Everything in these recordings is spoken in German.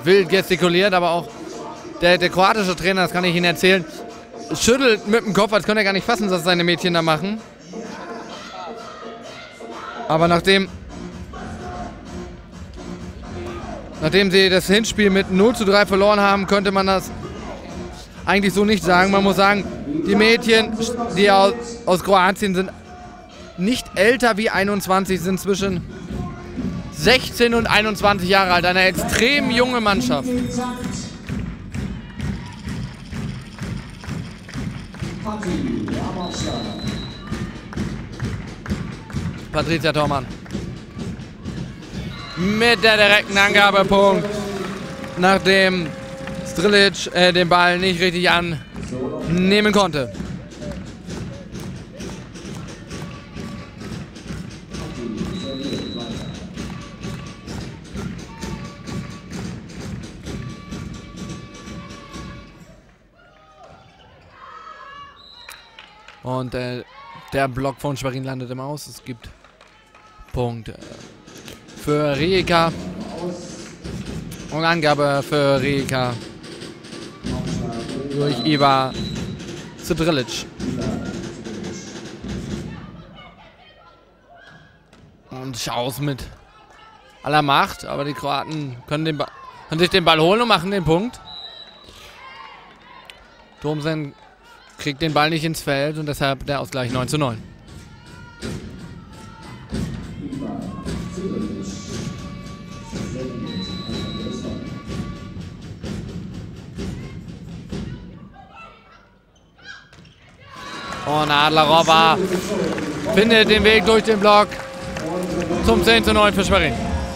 wild gestikuliert, aber auch der kroatische Trainer, das kann ich Ihnen erzählen, schüttelt mit dem Kopf, als könnte er gar nicht fassen, was seine Mädchen da machen. Aber nachdem sie das Hinspiel mit 0:3 verloren haben, könnte man das eigentlich so nicht sagen. Man muss sagen, die Mädchen, die aus Kroatien sind, nicht älter wie 21, sind zwischen 16 und 21 Jahre alt. Eine extrem junge Mannschaft. Patricia Thormann. Mit der direkten Angabepunkt, nachdem Strilic den Ball nicht richtig annehmen konnte. Und der Block von Schwerin landet im Aus. Es gibt Punkt für Rijeka. Und Angabe für Rijeka durch Iva Strilic. Und Schaus mit aller Macht, aber die Kroaten können sich den Ball holen und machen den Punkt. Thomsen kriegt den Ball nicht ins Feld und deshalb der Ausgleich 9:9. Und Adlerova findet den Weg durch den Block zum 10:9 für Schwerin.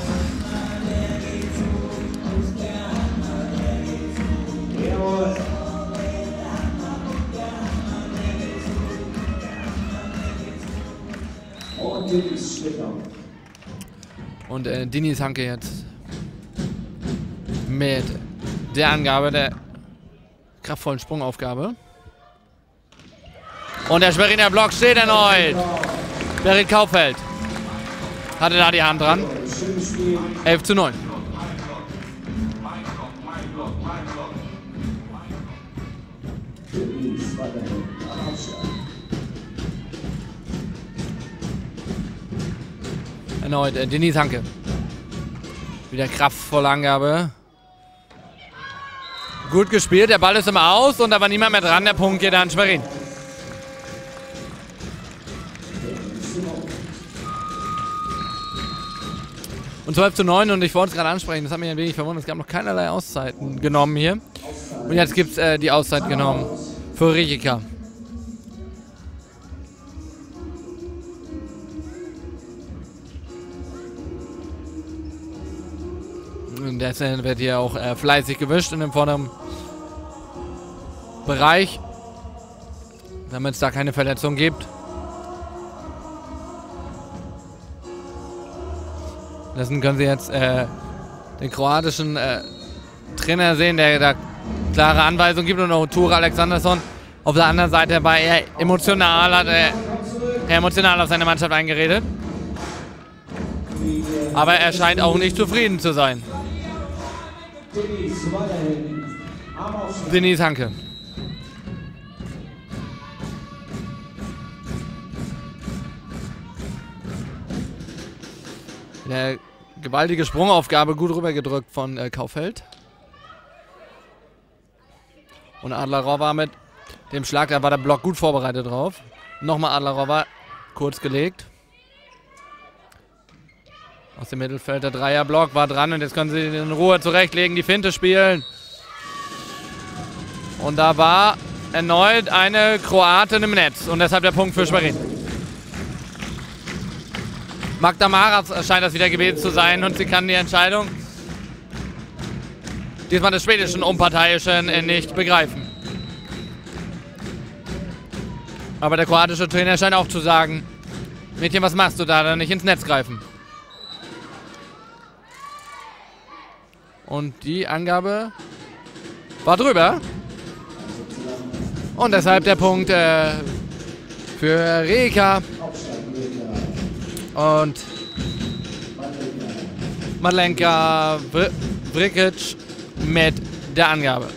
Und Dinis Hanke jetzt mit der Angabe der kraftvollen Sprungaufgabe. Und der Schweriner Block steht erneut. Berit Kaufeld hatte da die Hand dran. 11:9. Erneut Denise Hanke. Wieder kraftvolle Angabe. Gut gespielt, der Ball ist im Aus und da war niemand mehr dran. Der Punkt geht an Schwerin. Und 12:9 und ich wollte es gerade ansprechen, das hat mich ein wenig verwundert. Es gab noch keinerlei Auszeiten genommen hier. Und jetzt gibt es die Auszeit genommen für Rijeka. Und jetzt wird hier auch fleißig gewischt in dem vorderen Bereich, damit es da keine Verletzung gibt. Dessen können Sie jetzt den kroatischen Trainer sehen, der da klare Anweisungen gibt, und auch Ture Alexandersson auf der anderen Seite war er emotional, hat er emotional auf seine Mannschaft eingeredet. Aber er scheint auch nicht zufrieden zu sein. Denise Hanke. Eine gewaltige Sprungaufgabe, gut rübergedrückt von Kaufeld. Und Adlerova mit dem Schlag, da war der Block gut vorbereitet drauf. Nochmal Adlerova, kurz gelegt. Aus dem Mittelfeld der Dreierblock war dran und jetzt können sie in Ruhe zurechtlegen, die Finte spielen. Und da war erneut eine Kroatin im Netz und deshalb der Punkt für Schwerin. Magda Maras scheint das wieder gewesen zu sein und sie kann die Entscheidung diesmal des schwedischen Unparteiischen nicht begreifen. Aber der kroatische Trainer scheint auch zu sagen, Mädchen, was machst du da? Dann nicht ins Netz greifen. Und die Angabe war drüber. Und deshalb der Punkt für Rijeka. Und Madlenka Vrikic mit der Angabe.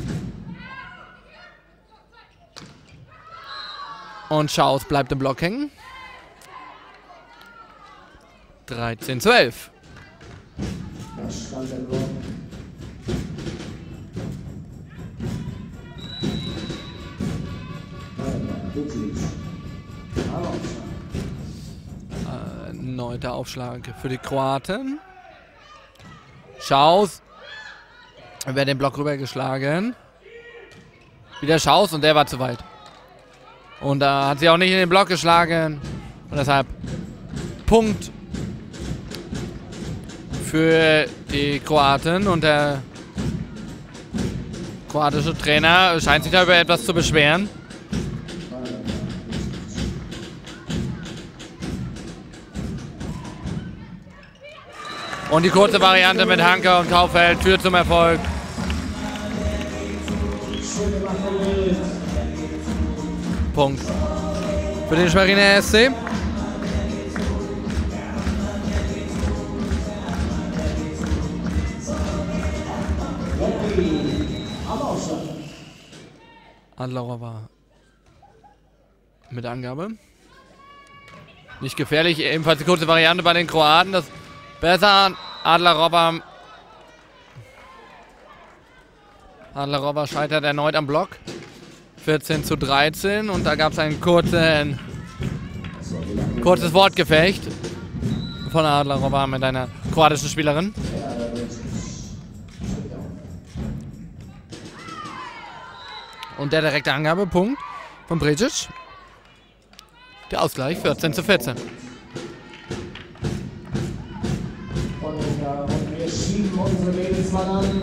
Und Schaus bleibt im Block hängen. 13:12. Neuter Aufschlag für die Kroaten. Schaus. Wer den Block rübergeschlagen. Wieder Schaus und der war zu weit. Und da hat sie auch nicht in den Block geschlagen. Und deshalb Punkt für die Kroaten. Und der kroatische Trainer scheint sich da über etwas zu beschweren. Und die kurze Variante mit Hanke und Kaufeld führt zum Erfolg. Punkt für den Schweriner SC. Adlerova mit Angabe. Nicht gefährlich, ebenfalls die kurze Variante bei den Kroaten. Das besser. Adlerova scheitert erneut am Block. 14:13 und da gab es ein kurzes Wortgefecht von Adlerova mit einer kroatischen Spielerin. Und der direkte Angabe, Punkt von Brecic. Der Ausgleich 14:14. Und wir schieben unsere Mädels mal an.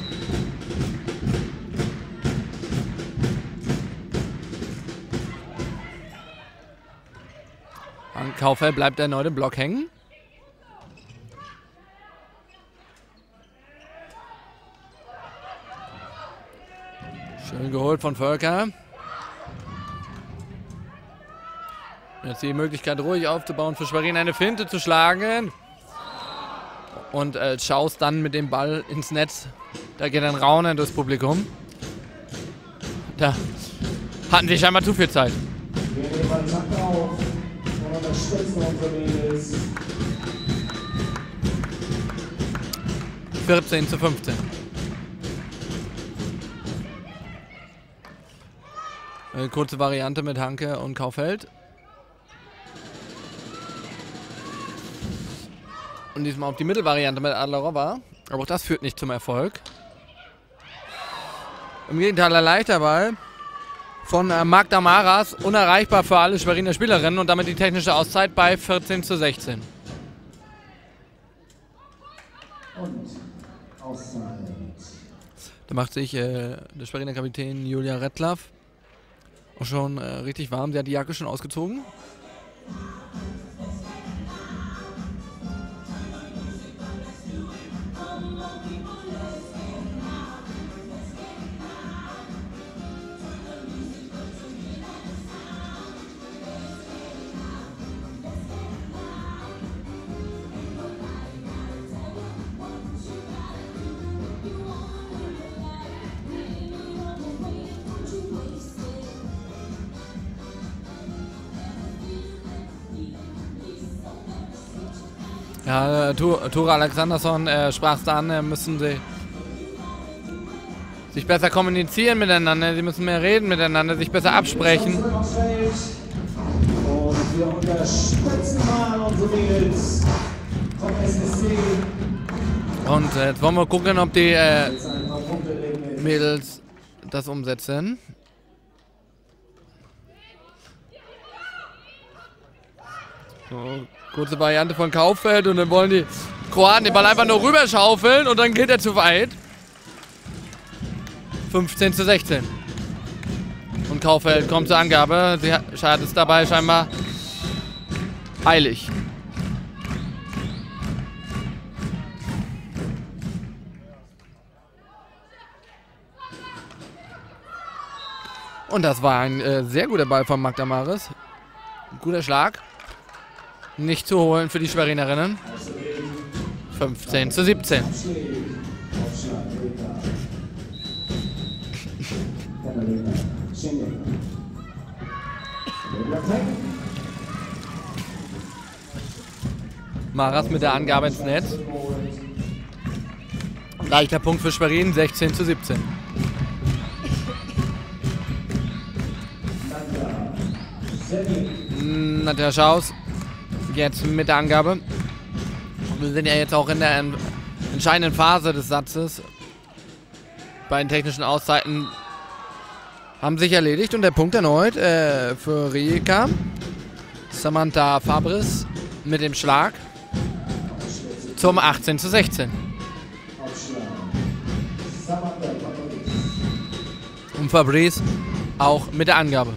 An Kaufeld bleibt erneut im Block hängen. Schön geholt von Völker. Jetzt die Möglichkeit, ruhig aufzubauen, für Schwerin eine Finte zu schlagen. Und Schaus dann mit dem Ball ins Netz. Da geht ein Raunen durchs Publikum. Da hatten sie scheinbar zu viel Zeit. Wir nehmen einen Takt auf und unterstützen unsere Mädels. 14:15. Eine kurze Variante mit Hanke und Kaufeld. Und diesmal auf die Mittelvariante mit Adlerova. Aber auch das führt nicht zum Erfolg. Im Gegenteil, ein leichter Ball von Magda Maras. Unerreichbar für alle Schweriner Spielerinnen. Und damit die technische Auszeit bei 14:16. Und Auszeit. Da macht sich der Schweriner Kapitän Julia Rettlaff auch schon richtig warm. Sie hat die Jacke schon ausgezogen. Ja, Tura Alexandersson sprach es an, müssen sie sich besser kommunizieren miteinander, sie müssen mehr reden miteinander, sich besser absprechen. Und wir unterstützen mal unsere Mädels vom SSC. Und jetzt wollen wir gucken, ob die Mädels das umsetzen. So, kurze Variante von Kaufeld und dann wollen die Kroaten den Ball einfach nur rüberschaufeln und dann geht er zu weit. 15:16. Und Kaufeld kommt zur Angabe. Sie hat es dabei scheinbar eilig. Und das war ein sehr guter Ball von Magda Maras. Guter Schlag. Nicht zu holen für die Schwerinerinnen. 15:17. Aufschlag, Rika. Katharina. Schengen. Maras mit der Angabe ins Netz. Leichter Punkt für Schwerin, 16:17. Nadja Schaus jetzt mit der Angabe. Wir sind ja jetzt auch in der entscheidenden Phase des Satzes. Bei den technischen Auszeiten haben sich erledigt und der Punkt erneut für Rijeka. Samantha Fabris mit dem Schlag zum 18:16. Und Fabrice auch mit der Angabe.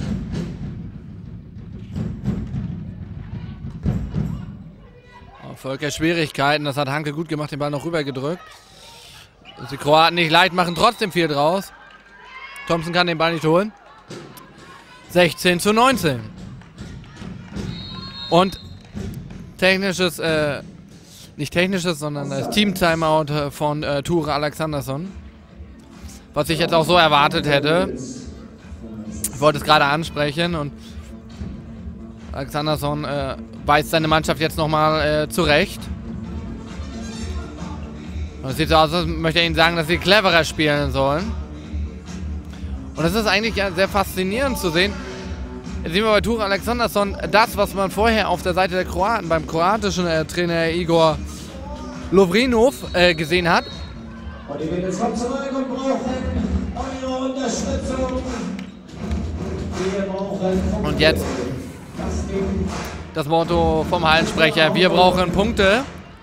Volker Schwierigkeiten, das hat Hanke gut gemacht, den Ball noch rübergedrückt. Die Kroaten nicht leicht, machen trotzdem viel draus. Thompson kann den Ball nicht holen. 16:19. Und technisches, nicht technisches, sondern das Team-Timeout von Ture Alexandersson. Was ich jetzt auch so erwartet hätte. Ich wollte es gerade ansprechen und Alexandersson weist seine Mannschaft jetzt nochmal zurecht. Und es sieht so aus, als möchte er ihnen sagen, dass sie cleverer spielen sollen. Und es ist eigentlich ja sehr faszinierend zu sehen. Jetzt sehen wir bei Ture Alexandersson das, was man vorher auf der Seite der Kroaten beim kroatischen Trainer Igor Lovrinov gesehen hat. Und die Mädels kommen zurück und brauchen eure Unterstützung. Wir brauchen und jetzt das Motto vom Hallensprecher: Wir brauchen Punkte.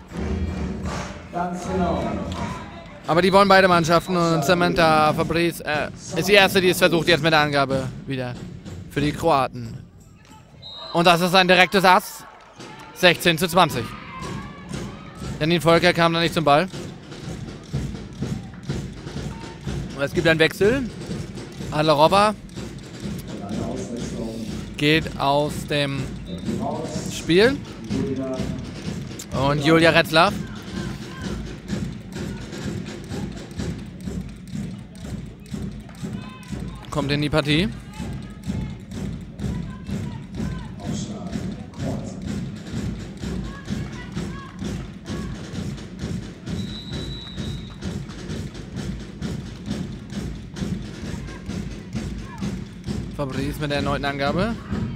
Ganz genau. Aber die wollen beide Mannschaften und Samantha Fabrice ist die erste, die es versucht jetzt mit der Angabe wieder für die Kroaten. Und das ist ein direktes Ass. 16:20. Janine Volker kam da nicht zum Ball. Und es gibt einen Wechsel. Adlerova geht aus dem Spiel. Und Julia Retzlaff kommt in die Partie. Fabrice mit der erneuten Angabe.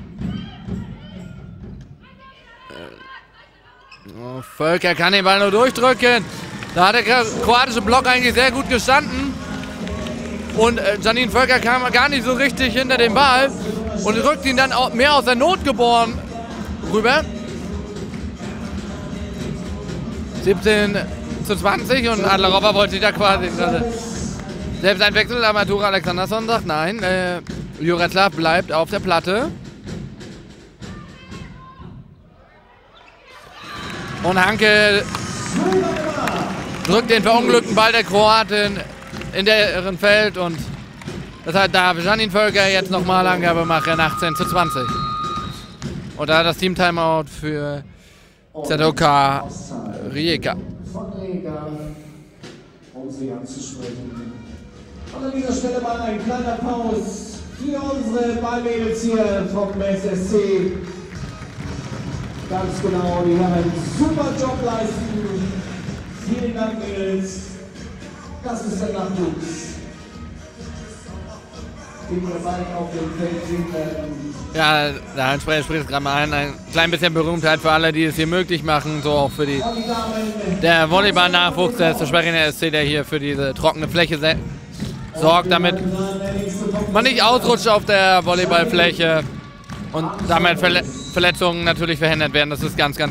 Oh, Völker kann den Ball nur durchdrücken. Da hat der kroatische Block eigentlich sehr gut gestanden. Und Janine Völker kam gar nicht so richtig hinter den Ball und rückt ihn dann auch mehr aus der Not geboren rüber. 17:20 und Adlerova wollte sich da quasi selbst ein Wechsel, aber Ture Alexandersson sagt nein. Juretzlav bleibt auf der Platte. Und Hanke drückt den verunglückten Ball der Kroatin in deren Feld und deshalb darf Janine Völker jetzt nochmal Angabe machen, 18:20. Und da das Team-Timeout für ZOK Rijeka. Von Rijeka, um sie anzusprechen. Und an dieser Stelle mal ein kleiner Pause für unsere Ballmädels hier vom SSC. Ganz genau, die haben einen super Job leisten. Vielen Dank, Mädels. Das ist der Nachwuchs. Den wir bald auf dem Feld sehen werden. Ja, der Hallensprecher spricht es gerade mal ein klein bisschen Berühmtheit für alle, die es hier möglich machen, so auch für der Volleyball-Nachwuchs des Schweriner SC, der hier für diese trockene Fläche sorgt, damit man nicht ausrutscht auf der Volleyballfläche und damit Verletzungen natürlich verhindert werden. Das ist ganz, ganz